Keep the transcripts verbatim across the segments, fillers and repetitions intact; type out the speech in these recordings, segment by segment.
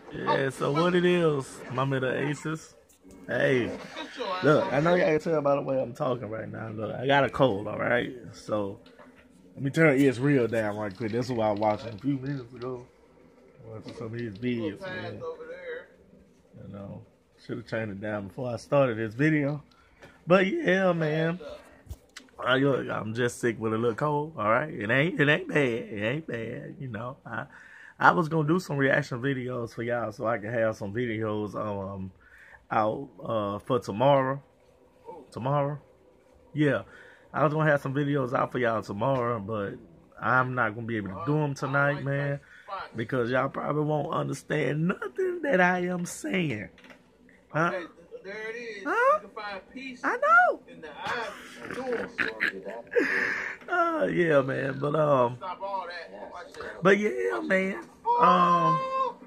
Yeah, so what it is, my middle aces. Hey, look, I know y'all can tell by the way I'm talking right now. Look, I got a cold, all right? So let me turn it's real down right quick. This is what I was watching a few minutes ago. Watching some of these videos, man. You know, should have turned it down before I started this video. But yeah, man. I, look, I'm just sick with a little cold. All right, it ain't it ain't bad. It ain't bad. You know, I I was gonna do some reaction videos for y'all so I can have some videos um out uh for tomorrow. Tomorrow, yeah, I was gonna have some videos out for y'all tomorrow, but I'm not gonna be able to do them tonight, man, because y'all probably won't understand nothing that I am saying. Huh? Okay, there it is. Huh? You can find peace I know. in the eyes. Oh uh, yeah, man. But um, Stop all that. Watch that. but yeah, man. Um,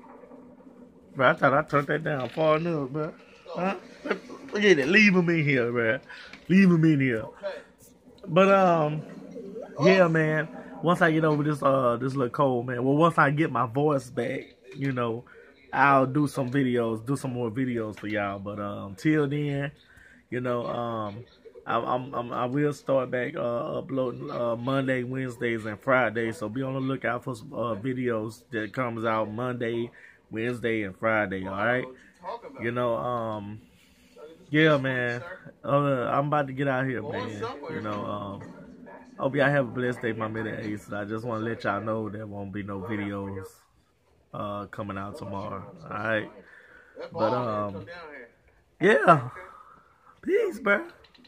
bro, I thought I turned that down far enough, bro. Huh? Look at it. Leave him in here, bro. Leave him in here. Okay. But um, yeah, man. Once I get over this uh this little cold, man. Well, once I get my voice back, you know, I'll do some videos, do some more videos for y'all. But um, till then, you know, um, I, I'm, I'm I will start back uh uploading uh Monday, Wednesdays, and Fridays. So be on the lookout for some uh videos that comes out Monday, Wednesday, and Friday. All right, you know, um, yeah, man. Uh, I'm about to get out here, man. You know, um. Hope y'all have a blessed day, my middle aces. I just want to let y'all know there won't be no videos uh, coming out tomorrow. All right, but um, yeah, peace, bro.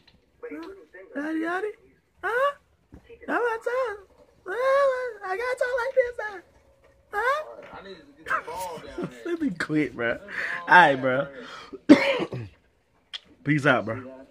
Yaddy yaddy, huh? How about time? I gotta talk like this, huh? Huh? I need to get the ball down there. Let me quit, bro. All right, bro. Peace out, bro.